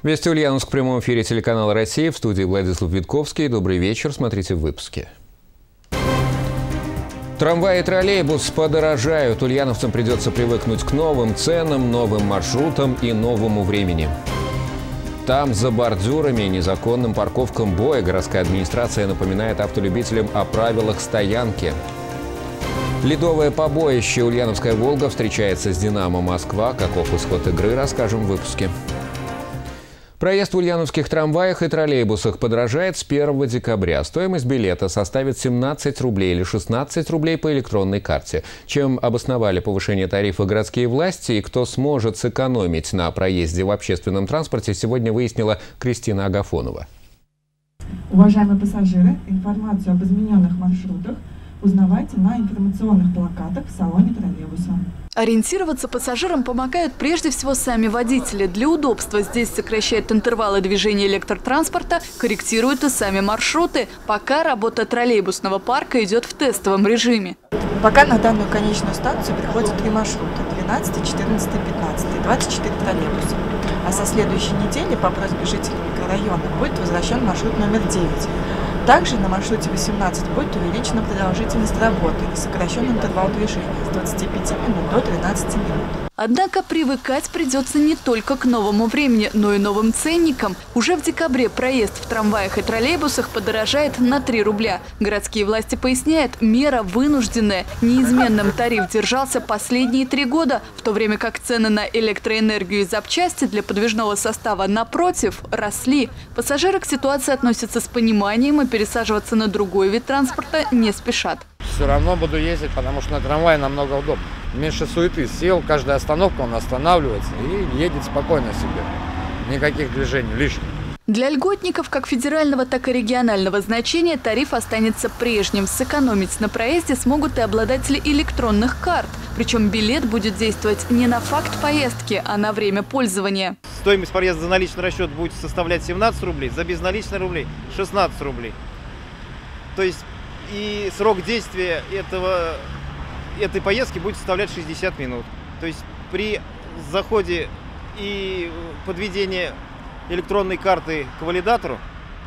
Вести Ульяновск в прямом эфире телеканала «Россия». В студии Владислав Витковский. Добрый вечер. Смотрите в выпуске. Трамваи и троллейбус подорожают. Ульяновцам придется привыкнуть к новым ценам, новым маршрутам и новому времени. Там, за бордюрами и незаконным парковкам боя, городская администрация напоминает автолюбителям о правилах стоянки. Ледовое побоище «Ульяновская Волга» встречается с «Динамо Москва». Каков исход игры, расскажем в выпуске. Проезд в ульяновских трамваях и троллейбусах подорожает с 1 декабря. Стоимость билета составит 17 рублей или 16 рублей по электронной карте. Чем обосновали повышение тарифа городские власти и кто сможет сэкономить на проезде в общественном транспорте, сегодня выяснила Кристина Агафонова. Уважаемые пассажиры, информацию об измененных маршрутах узнавайте на информационных плакатах в салоне троллейбуса. Ориентироваться пассажирам помогают прежде всего сами водители. Для удобства здесь сокращают интервалы движения электротранспорта, корректируют и сами маршруты, пока работа троллейбусного парка идет в тестовом режиме. Пока на данную конечную станцию приходят 3 маршрута – 12, 14, 15, 24 троллейбуса. А со следующей недели по просьбе жителей микрорайона будет возвращен маршрут номер 9. Также на маршруте 18 будет увеличена продолжительность работы и сокращен интервал движения с 25 минут до 13 минут. Однако привыкать придется не только к новому времени, но и новым ценникам. Уже в декабре проезд в трамваях и троллейбусах подорожает на 3 рубля. Городские власти поясняют, мера вынужденная. Неизменным тариф держался последние 3 года, в то время как цены на электроэнергию и запчасти для подвижного состава, напротив, росли. Пассажиры к ситуации относятся с пониманием и пересаживаться на другой вид транспорта не спешат. Все равно буду ездить, потому что на трамвае намного удобнее. Меньше суеты. Сел, каждая остановка он останавливается и едет спокойно себе. Никаких движений лишних. Для льготников как федерального, так и регионального значения тариф останется прежним. Сэкономить на проезде смогут и обладатели электронных карт. Причем билет будет действовать не на факт поездки, а на время пользования. Стоимость проезда за наличный расчет будет составлять 17 рублей, за безналичные рублей 16 рублей. То есть и срок действия этой поездки будет составлять 60 минут. То есть при заходе и подведении электронной карты к валидатору,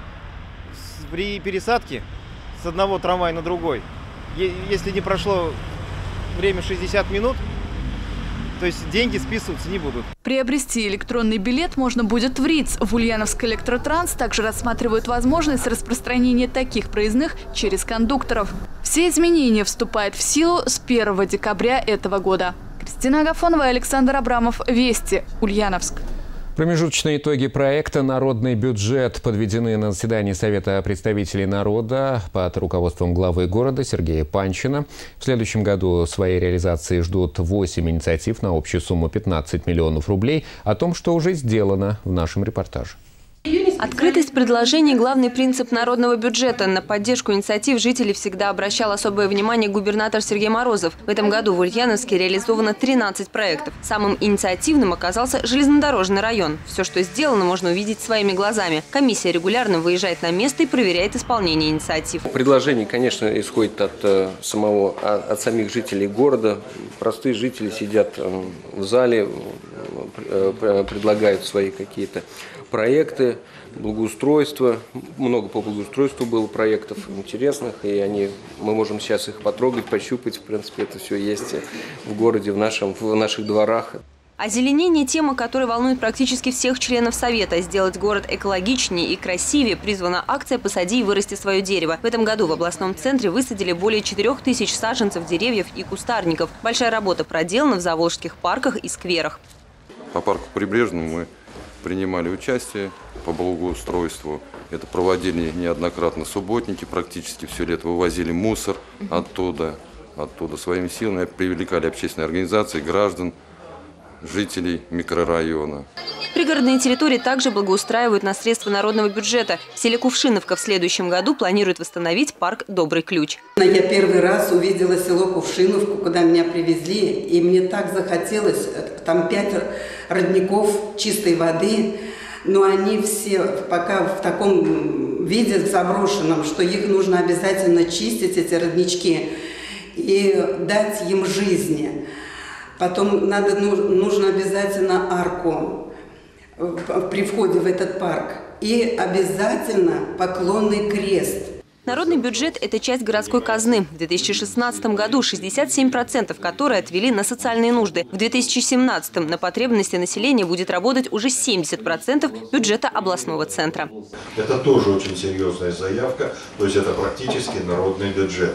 при пересадке с одного трамвая на другой, если не прошло время 60 минут, то есть деньги списываться не будут. Приобрести электронный билет можно будет в РИЦ. В Ульяновск Электротранс также рассматривают возможность распространения таких проездных через кондукторов. Все изменения вступают в силу с 1 декабря этого года. Кристина Агафонова и Александр Абрамов. Вести. Ульяновск. Промежуточные итоги проекта «Народный бюджет» подведены на заседании Совета представителей народа под руководством главы города Сергея Панчина. В следующем году своей реализации ждут 8 инициатив на общую сумму 15 миллионов рублей. О том, что уже сделано, в нашем репортаже. Открытость предложений – главный принцип народного бюджета. На поддержку инициатив жителей всегда обращал особое внимание губернатор Сергей Морозов. В этом году в Ульяновске реализовано 13 проектов. Самым инициативным оказался железнодорожный район. Все, что сделано, можно увидеть своими глазами. Комиссия регулярно выезжает на место и проверяет исполнение инициатив. Предложение, конечно, исходит от самих жителей города. Простые жители сидят в зале, предлагают свои какие-то проекты, благоустройство. Много по благоустройству было проектов интересных, и мы можем сейчас их потрогать, пощупать. В принципе, это все есть в городе, в наших дворах. Озеленение – тема, которая волнует практически всех членов Совета. Сделать город экологичнее и красивее призвана акция «Посади и вырасти свое дерево». В этом году в областном центре высадили более 4000 саженцев деревьев и кустарников. Большая работа проделана в заволжских парках и скверах. По парку Прибрежному мы принимали участие по благоустройству. Это проводили неоднократно субботники, практически все лето вывозили мусор оттуда своими силами, привлекали общественные организации, граждан, жителей микрорайона. Пригородные территории также благоустраивают на средства народного бюджета. В селе Кувшиновка в следующем году планируют восстановить парк «Добрый ключ». Я первый раз увидела село Кувшиновку, куда меня привезли, и мне так захотелось, там 5 родников чистой воды, но они все пока в таком виде заброшенном, что их нужно обязательно чистить, эти роднички, и дать им жизни. Потом нужно обязательно арку при входе в этот парк. И обязательно поклонный крест. Народный бюджет – это часть городской казны. В 2016 году 67% которые отвели на социальные нужды. В 2017 на потребности населения будет работать уже 70% бюджета областного центра. Это тоже очень серьезная заявка, то есть это практически народный бюджет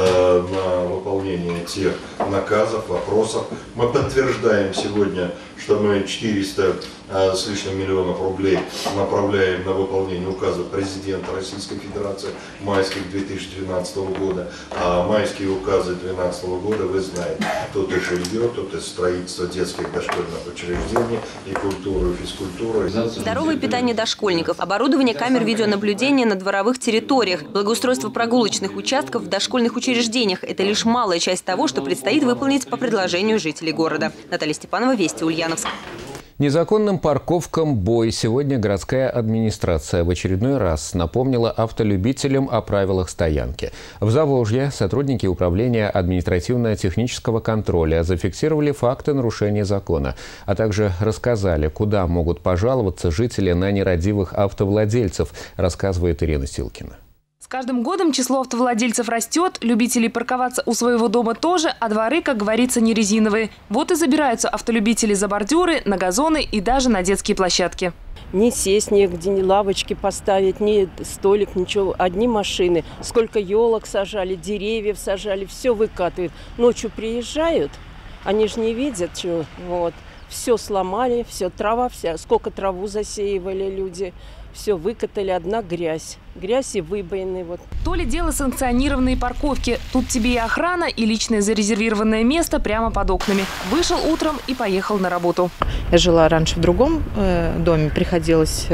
на выполнение тех наказов, вопросов. Мы подтверждаем сегодня, что мы 400 с лишним миллионов рублей направляем на выполнение указов президента Российской Федерации майских 2012 года. А майские указы 2012 года, вы знаете, тут и жилье, тут и строительство детских дошкольных учреждений, и культуру, и физкультуру. Здоровое питание дошкольников, оборудование камер видеонаблюдения на дворовых территориях, благоустройство прогулочных участков в дошкольных учреждениях – это лишь малая часть того, что предстоит выполнить по предложению жителей города. Наталья Степанова, Вести, Ульяновск. Незаконным парковкам бой. Сегодня городская администрация в очередной раз напомнила автолюбителям о правилах стоянки. В Заволжье сотрудники управления административно-технического контроля зафиксировали факты нарушения закона, а также рассказали, куда могут пожаловаться жители на нерадивых автовладельцев, рассказывает Ирина Силкина. С каждым годом число автовладельцев растет, любителей парковаться у своего дома тоже, а дворы, как говорится, не резиновые. Вот и забираются автолюбители за бордюры, на газоны и даже на детские площадки. Ни сесть негде, ни лавочки поставить, ни столик, ничего. Одни машины. Сколько елок сажали, деревьев сажали, все выкатывают. Ночью приезжают, они же не видят, что вот. Все сломали, все трава вся. Сколько траву засеивали люди. Все выкатали, одна грязь. Грязь и выбоины. Вот. То ли дело санкционированные парковки. Тут тебе и охрана, и личное зарезервированное место прямо под окнами. Вышел утром и поехал на работу. Я жила раньше в другом доме. Приходилось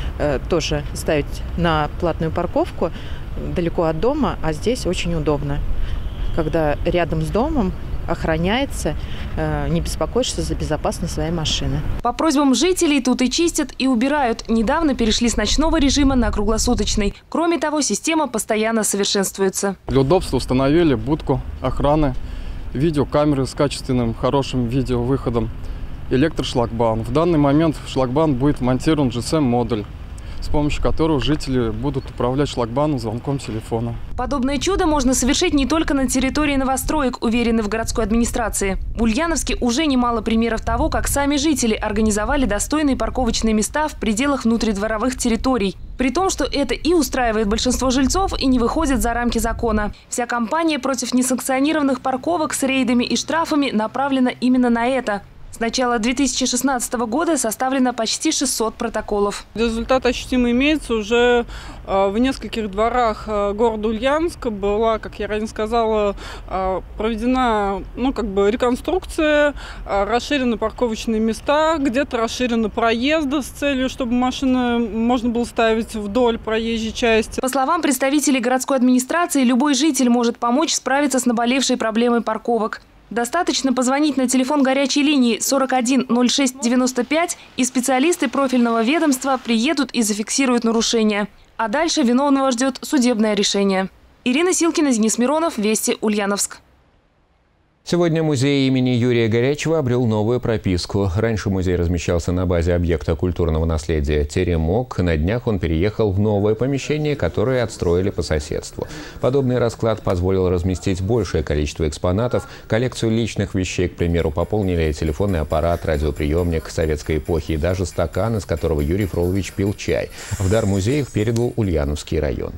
тоже ставить на платную парковку далеко от дома. А здесь очень удобно. Когда рядом с домом охраняется, не беспокоишься за безопасность своей машины. По просьбам жителей тут и чистят, и убирают. Недавно перешли с ночного режима на круглосуточный. Кроме того, система постоянно совершенствуется. Для удобства установили будку охраны, видеокамеры с качественным, хорошим видеовыходом, электрошлагбаум. В данный момент в шлагбаум будет вмонтирован GSM-модуль, с помощью которого жители будут управлять шлагбаумом звонком телефона. Подобное чудо можно совершить не только на территории новостроек, уверены в городской администрации. В Ульяновске уже немало примеров того, как сами жители организовали достойные парковочные места в пределах внутридворовых территорий. При том, что это и устраивает большинство жильцов, и не выходит за рамки закона. Вся кампания против несанкционированных парковок с рейдами и штрафами направлена именно на это. С начала 2016 года составлено почти 600 протоколов. Результат ощутимо имеется. Уже в нескольких дворах города Ульяновска была, как я ранее сказала, проведена реконструкция, расширены парковочные места, где-то расширены проезды с целью, чтобы машины можно было ставить вдоль проезжей части. По словам представителей городской администрации, любой житель может помочь справиться с наболевшей проблемой парковок. Достаточно позвонить на телефон горячей линии 41 06 95, и специалисты профильного ведомства приедут и зафиксируют нарушения. А дальше виновного ждет судебное решение. Ирина Силкина, Денис Миронов, Вести, Ульяновск. Сегодня музей имени Юрия Горячева обрел новую прописку. Раньше музей размещался на базе объекта культурного наследия «Теремок». На днях он переехал в новое помещение, которое отстроили по соседству. Подобный расклад позволил разместить большее количество экспонатов. Коллекцию личных вещей, к примеру, пополнили телефонный аппарат, радиоприемник советской эпохи и даже стакан, из которого Юрий Фролович пил чай. В дар музея их передал Ульяновский район.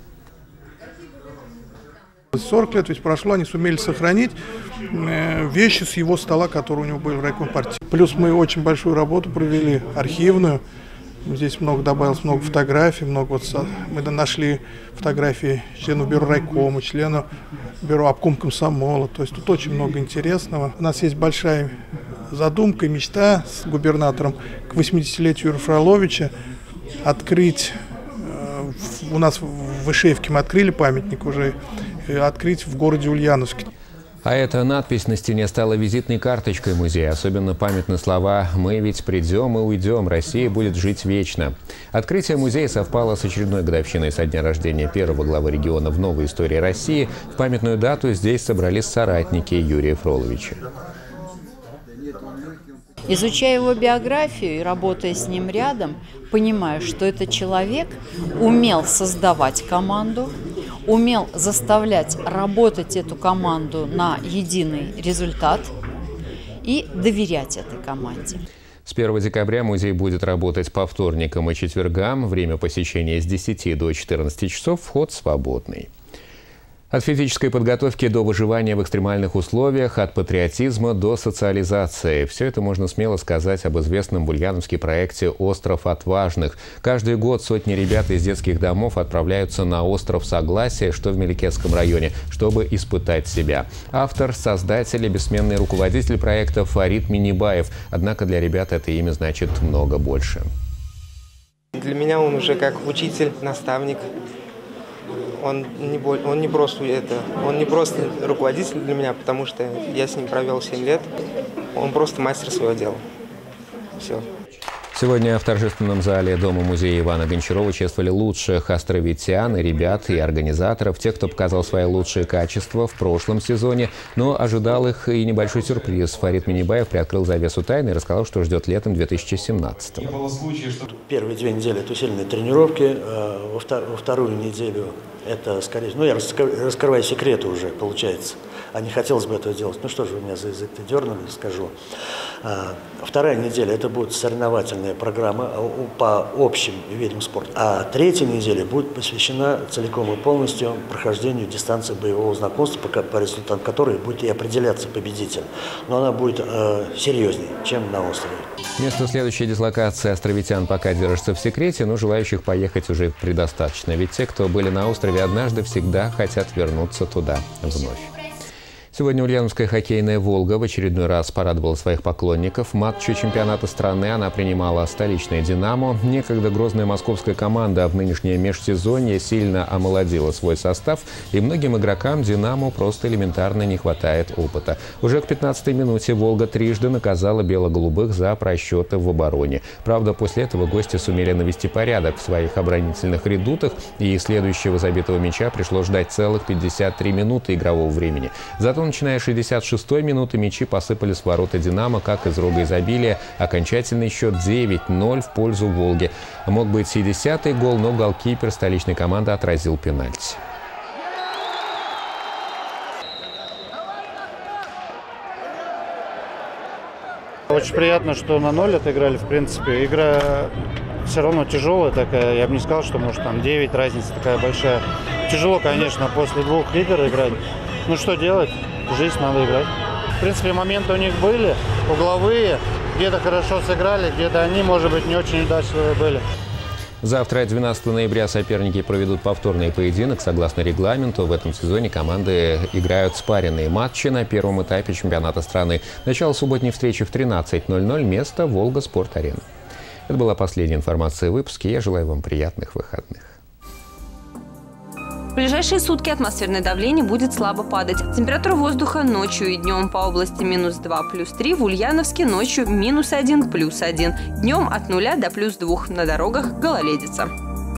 40 лет ведь прошло, они сумели сохранить вещи с его стола, которые у него были в райкоме партии. Плюс мы очень большую работу провели, архивную. Здесь добавилось много фотографий, мы нашли фотографии членов бюро райкома, членов бюро обком комсомола. То есть тут очень много интересного. У нас есть большая задумка и мечта с губернатором к 80-летию Юрия Фроловича открыть, у нас в Ишеевке мы открыли памятник уже, открыть в городе Ульяновске. А эта надпись на стене стала визитной карточкой музея. Особенно памятны слова «Мы ведь придем и уйдем, Россия будет жить вечно». Открытие музея совпало с очередной годовщиной со дня рождения первого главы региона в новой истории России. В памятную дату здесь собрались соратники Юрия Фроловича. Изучая его биографию и работая с ним рядом, понимаю, что этот человек умел создавать команду, умел заставлять работать эту команду на единый результат и доверять этой команде. С 1 декабря музей будет работать по вторникам и четвергам. Время посещения с 10 до 14 часов, вход свободный. От физической подготовки до выживания в экстремальных условиях, от патриотизма до социализации. Все это можно смело сказать об известном в Ульяновске проекте «Остров отважных». Каждый год сотни ребят из детских домов отправляются на остров Согласия, что в Меликесском районе, чтобы испытать себя. Автор, создатель и бессменный руководитель проекта Фарид Минибаев. Однако для ребят это имя значит много больше. Для меня он уже как учитель, наставник. Он не просто руководитель для меня, потому что я с ним провел 7 лет. Он просто мастер своего дела. Все. Сегодня в торжественном зале Дома-музея Ивана Гончарова чествовали лучших островитян и ребят, и организаторов, тех, кто показал свои лучшие качества в прошлом сезоне. Но ожидал их и небольшой сюрприз. Фарид Минибаев приоткрыл завесу тайны и рассказал, что ждет летом 2017-го. Первые 2 недели – это усиленные тренировки, во вторую неделю это скорее… я раскрываю секреты уже, получается. А не хотелось бы этого делать. Ну что же вы меня за язык-то дернули, скажу. Вторая неделя – это будет соревновательная программа по общим видам спорта. А 3-я неделя будет посвящена целиком и полностью прохождению дистанции боевого знакомства, по результатам которой будет и определяться победитель. Но она будет серьезнее, чем на острове. Место следующей дислокации островитян пока держится в секрете, но желающих поехать уже предостаточно. Ведь те, кто были на острове однажды, всегда хотят вернуться туда вновь. Сегодня ульяновская хоккейная «Волга» в очередной раз порадовала своих поклонников. В матче чемпионата страны она принимала столичное «Динамо». Некогда грозная московская команда в нынешнее межсезонье сильно омолодила свой состав, и многим игрокам «Динамо» просто элементарно не хватает опыта. Уже к 15-й минуте «Волга» трижды наказала бело-голубых за просчеты в обороне. Правда, после этого гости сумели навести порядок в своих оборонительных редутах, и следующего забитого мяча пришлось ждать целых 53 минуты игрового времени. Зато начиная с 66-й минуты мячи посыпались в ворота «Динамо», как из рога изобилия. Окончательный счет 9-0 в пользу «Волги». Мог быть и 10-й гол, но голкипер столичной команды отразил пенальти. Очень приятно, что на 0 отыграли, в принципе. Игра все равно тяжелая такая. Я бы не сказал, что, может, там 9, разница такая большая. Тяжело, конечно, после 2 игр играть. Ну что делать? Жизнь, надо играть. В принципе, моменты у них были, угловые. Где-то хорошо сыграли, где-то они, может быть, не очень удачливые были. Завтра, 12 ноября, соперники проведут повторный поединок. Согласно регламенту, в этом сезоне команды играют спаренные матчи на первом этапе чемпионата страны. Начало субботней встречи в 13:00. Место «Волга Спорт-Арена». Это была последняя информация в выпуске. Я желаю вам приятных выходных. В ближайшие сутки атмосферное давление будет слабо падать. Температура воздуха ночью и днем по области -2 +3, в Ульяновске ночью -1 +1, днем от 0 до +2, на дорогах гололедица.